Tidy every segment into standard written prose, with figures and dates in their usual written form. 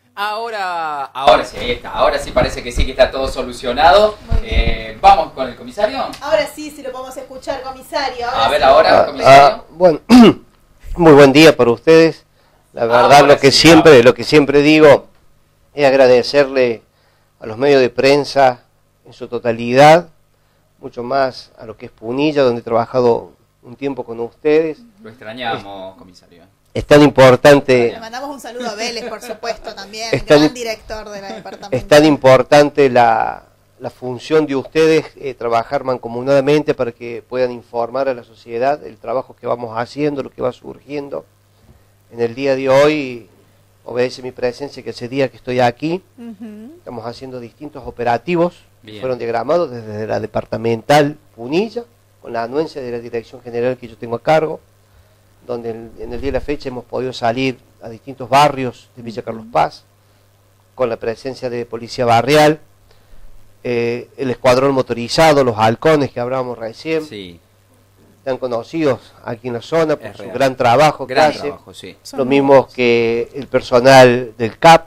Ahora sí, ahí está. Ahora sí parece que sí que está todo solucionado. ¿Vamos con el comisario? Ahora sí, si lo podemos escuchar, comisario. A ver, ahora, comisario. Bueno, muy buen día para ustedes. La verdad, lo que siempre digo es agradecerle a los medios de prensa en su totalidad, mucho más a lo que es Punilla, donde he trabajado un tiempo con ustedes. Lo extrañamos, comisario. Es tan importante... Le mandamos un saludo a Vélez, por supuesto, también, gran director de la departamento. Es tan importante la función de ustedes, trabajar mancomunadamente para que puedan informar a la sociedad el trabajo que vamos haciendo, lo que va surgiendo. En el día de hoy obedece mi presencia que ese día que estoy aquí, estamos haciendo distintos operativos que fueron diagramados desde la departamental Punilla, con la anuencia de la dirección general que yo tengo a cargo, donde en el día de la fecha hemos podido salir a distintos barrios de Villa Carlos Paz, con la presencia de policía barrial, el escuadrón motorizado, los halcones que hablábamos recién, están conocidos aquí en la zona por su gran trabajo que hace, lo mismo que el personal del CAP,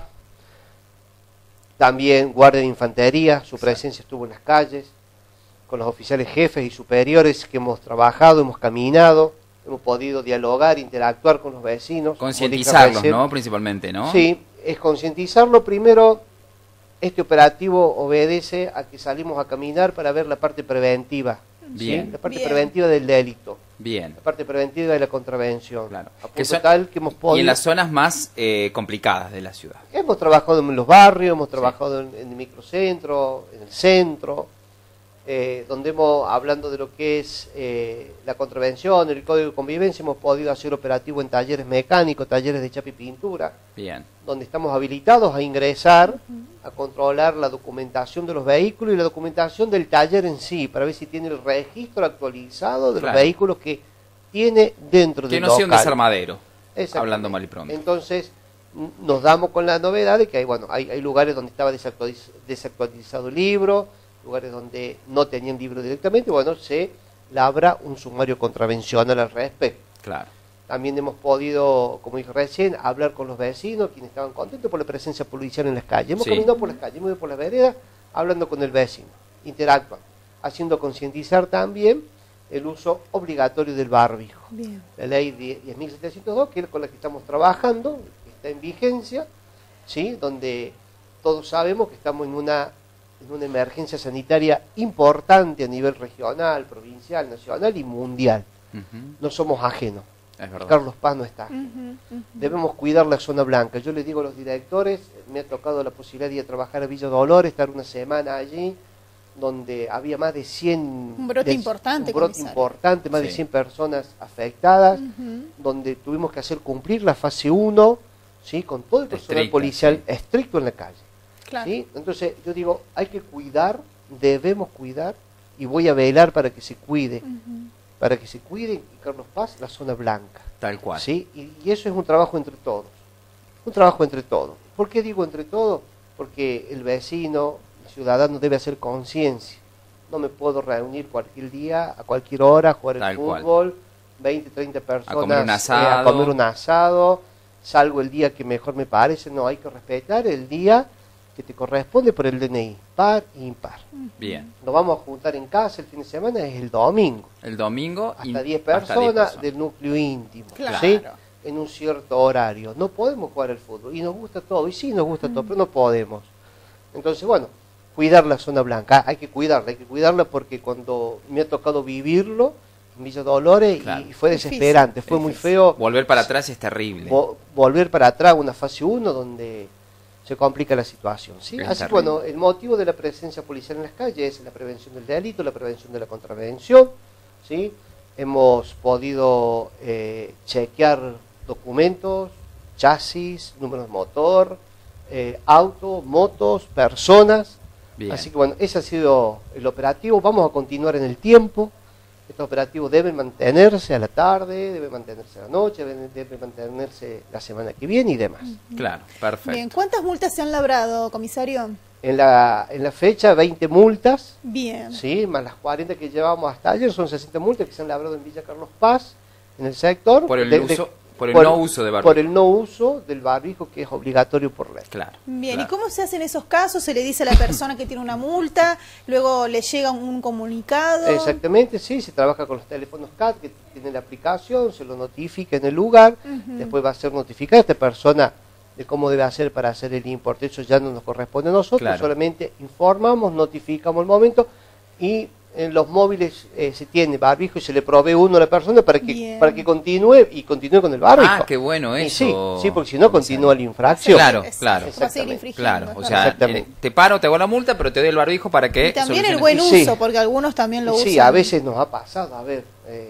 también Guardia de Infantería, su presencia estuvo en las calles, con los oficiales jefes y superiores que hemos trabajado, hemos caminado, hemos podido dialogar, interactuar con los vecinos. Concientizarlos, ¿no? Principalmente, ¿no? Sí, es concientizarlo. Primero, este operativo obedece a que salimos a caminar para ver la parte preventiva. Bien. ¿Sí? La parte preventiva del delito. Bien. La parte preventiva de la contravención. Claro. A punto tal que hemos podido... Y en las zonas más complicadas de la ciudad. Hemos trabajado en los barrios, hemos trabajado en el microcentro, en el centro, donde hablando de lo que es la contravención, el código de convivencia, hemos podido hacer operativo en talleres mecánicos, talleres de chapa y pintura, donde estamos habilitados a ingresar, a controlar la documentación de los vehículos y la documentación del taller en sí, para ver si tiene el registro actualizado de los vehículos que tiene dentro del local. Que no sea un desarmadero, hablando mal y pronto. Entonces, nos damos con la novedad de que hay lugares donde estaba desactualizado el libro, lugares donde no tenían libro directamente, bueno, se labra un sumario contravencional al respecto. Claro. También hemos podido, como dije recién, hablar con los vecinos, quienes estaban contentos por la presencia policial en las calles. Hemos caminado por las calles, hemos ido por las veredas, hablando con el vecino, interactuando, haciendo concientizar también el uso obligatorio del barbijo. Bien. La ley 10.702, que es con la que estamos trabajando, que está en vigencia, ¿sí? Donde todos sabemos que estamos en una emergencia sanitaria importante a nivel regional, provincial, nacional y mundial. No somos ajenos. Es verdad. Carlos Paz no está ajeno. Debemos cuidar la zona blanca. Yo les digo a los directores, me ha tocado la posibilidad de ir a trabajar a Villa Dolores, estar una semana allí, donde había más de 100... Un brote importante, más de 100 personas afectadas, donde tuvimos que hacer cumplir la fase 1, ¿sí? Con todo el personal policial estricto en la calle. Claro. ¿Sí? Entonces yo digo, hay que cuidar, debemos cuidar, y voy a velar para que se cuide, para que se cuide en Carlos Paz la zona blanca. Tal cual. ¿Sí? Y eso es un trabajo entre todos, un trabajo entre todos. ¿Por qué digo entre todos? Porque el vecino, el ciudadano debe hacer conciencia. No me puedo reunir cualquier día, a cualquier hora, a jugar el fútbol, 20, 30 personas, a comer un asado, salgo el día que mejor me parece. No, hay que respetar el día que te corresponde por el DNI, par e impar. Bien. Nos vamos a juntar en casa el fin de semana, es el domingo. El domingo. Hasta 10 personas del núcleo íntimo, claro. ¿Sí? En un cierto horario. No podemos jugar al fútbol. Y nos gusta todo, y sí nos gusta todo, pero no podemos. Entonces, bueno, cuidar la zona blanca. Hay que cuidarla porque cuando me ha tocado vivirlo en Villa Dolores, y fue desesperante, fue muy feo. Volver para atrás es terrible. Volver para atrás, una fase 1 donde se complica la situación, ¿sí? Así que bueno, el motivo de la presencia policial en las calles es la prevención del delito, la prevención de la contravención, ¿sí? Hemos podido chequear documentos, chasis, números de motor, auto, motos, personas. Bien. Así que bueno, ese ha sido el operativo. Vamos a continuar en el tiempo. Estos operativos deben mantenerse a la tarde, deben mantenerse a la noche, deben mantenerse la semana que viene y demás. Claro, perfecto. Bien, ¿cuántas multas se han labrado, comisario? En la fecha, 20 multas. Bien. Sí, más las 40 que llevamos hasta ayer, son 60 multas que se han labrado en Villa Carlos Paz, en el sector. Por el uso Por el no uso de barbijo. Por el no uso del barbijo, que es obligatorio por ley. Claro. Bien, claro. ¿y cómo se hace en esos casos? ¿Se le dice a la persona que tiene una multa, luego le llega un comunicado? Exactamente, sí, se trabaja con los teléfonos CAT, que tienen la aplicación, se lo notifica en el lugar, después va a ser notificada esta persona de cómo debe hacer para hacer el importe. Eso ya no nos corresponde a nosotros, Claro. solamente informamos, notificamos el momento, y en los móviles se tiene barbijo y se le provee uno a la persona para que continúe con el barbijo. Ah, qué bueno Y eso. sí, porque si no continúa la infracción. Claro, Es- claro. va a seguir Exactamente. infringiendo, Claro, es o verdad. sea, Exactamente. te paro, te hago la multa, pero te doy el barbijo para que... Y también el soluciones- buen Sí. uso, porque algunos también lo usan. Sí, a veces nos ha pasado, a ver,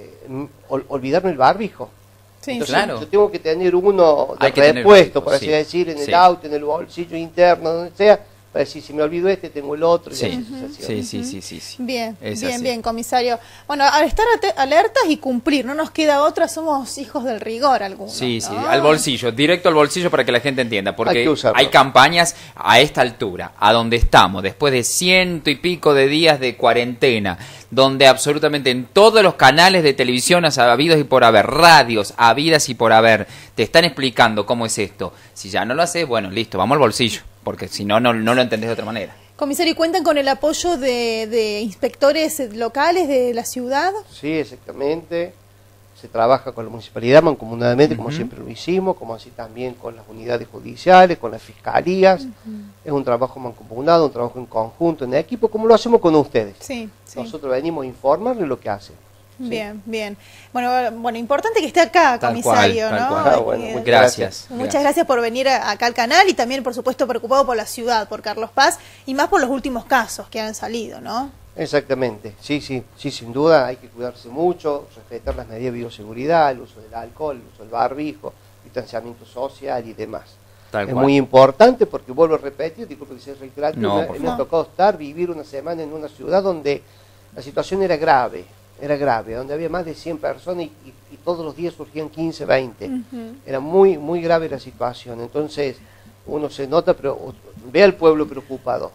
olvidarme el barbijo. Sí, Entonces, Claro. yo tengo que tener uno de Hay que tener repuesto, barbijo, por así sí. decir, en Sí. el auto, en el bolsillo interno, donde sea, para decir, si me olvido este, tengo el otro. Y Sí, así sucesivamente. sí. Bien, Es bien, así. bien, comisario. Bueno, al estar alertas y cumplir, no nos queda otra, somos hijos del rigor algunos. Sí, sí, ¿no? al bolsillo, directo al bolsillo para que la gente entienda, Hay porque que usarlo. hay campañas a esta altura, a donde estamos, después de 100 y pico de días de cuarentena, donde absolutamente en todos los canales de televisión habidos y por haber, radios habidas y por haber, te están explicando cómo es esto. Si ya no lo haces, bueno, listo, vamos al bolsillo, porque si no, no lo entendés de otra manera. Comisario, ¿cuentan con el apoyo de inspectores locales de la ciudad? Sí, exactamente. Se trabaja con la municipalidad mancomunadamente, como siempre lo hicimos, como así también con las unidades judiciales, con las fiscalías. Es un trabajo mancomunado, un trabajo en conjunto, en equipo, como lo hacemos con ustedes. Sí, sí. Nosotros venimos a informarles lo que hacen. ¿sí? Bien, bien. Bueno, importante que esté acá, Tal comisario, cual, tal ¿no? cual. Ah, bueno, muchas Gracias. Muchas gracias por venir acá al canal y también, por supuesto, preocupado por la ciudad, por Carlos Paz y más por los últimos casos que han salido, ¿no? Exactamente, sí, sin duda hay que cuidarse mucho, respetar las medidas de bioseguridad, el uso del alcohol, el uso del barbijo, distanciamiento social y demás. Tal Es cual. muy importante porque vuelvo a repetir, disculpe que sea reiterativo, No, me por ha tocado vivir una semana en una ciudad donde la situación era grave, donde había más de 100 personas y todos los días surgían 15, 20. Era muy, muy grave la situación, entonces uno se nota, pero ve al pueblo preocupado.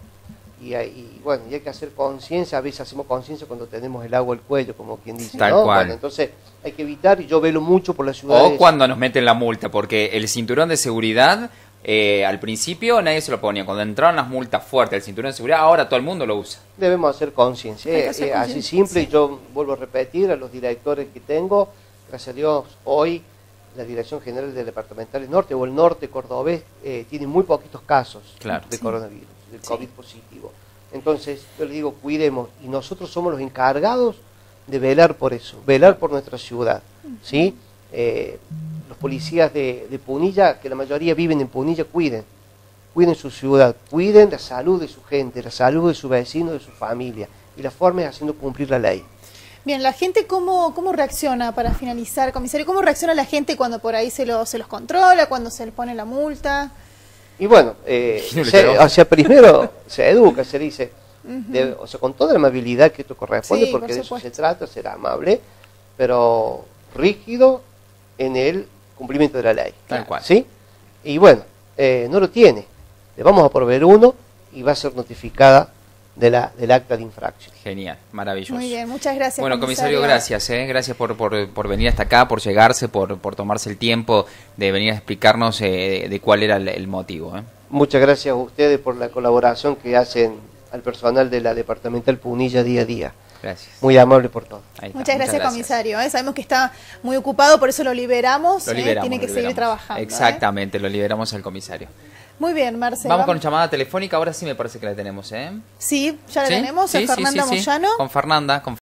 Y bueno, y hay que hacer conciencia, a veces hacemos conciencia cuando tenemos el agua al cuello, como quien dice, Tal ¿no? cual. Bueno, entonces hay que evitar, y yo velo mucho por la ciudad. O cuando nos meten la multa, porque el cinturón de seguridad, al principio nadie se lo ponía. Cuando entraron las multas fuertes, el cinturón de seguridad, ahora todo el mundo lo usa. Debemos hacer conciencia, Hay que hacer así conciencia, simple, sí. y yo vuelvo a repetir a los directores que tengo, gracias a Dios, hoy la Dirección General del Departamental Norte, o el norte cordobés, tiene muy poquitos casos Claro. de Sí. coronavirus, del Sí. COVID positivo. Entonces, yo les digo, cuidemos, y nosotros somos los encargados de velar por eso, velar por nuestra ciudad, ¿sí? Los policías de Punilla, que la mayoría viven en Punilla, cuiden su ciudad, cuiden la salud de su gente, la salud de su vecino, de su familia, y la forma es haciendo cumplir la ley. Bien, ¿la gente cómo reacciona para finalizar, comisario? ¿Cómo reacciona la gente cuando por ahí se los controla, cuando se les pone la multa? Y bueno, o sea, primero se educa, se dice, o sea, con toda la amabilidad que esto corresponde, Sí, porque por de eso se supuesto. trata, ser amable, pero rígido en el cumplimiento de la ley. Tal cual. ¿Sí? Y bueno, no lo tiene. Le vamos a proveer uno y va a ser notificada del acta de infracción. Genial, maravilloso. Muy bien, muchas gracias, Bueno, comisario, gracias, gracias por venir hasta acá, por llegarse, por tomarse el tiempo de venir a explicarnos de cuál era el motivo. Muchas gracias a ustedes por la colaboración que hacen al personal de la departamental Punilla día a día. Gracias. Muy amable por todo. Ahí está, Muchas gracias, comisario. Sabemos que está muy ocupado, por eso lo liberamos. Lo liberamos, Tiene que lo seguir liberamos. trabajando. Exactamente, lo liberamos al comisario. Muy bien, Marcelo. Vamos con llamada telefónica, ahora sí me parece que la tenemos, ¿eh? Sí, ya la ¿Sí? tenemos, Sí, a Fernanda sí, sí, sí. Moyano. Con Fernanda,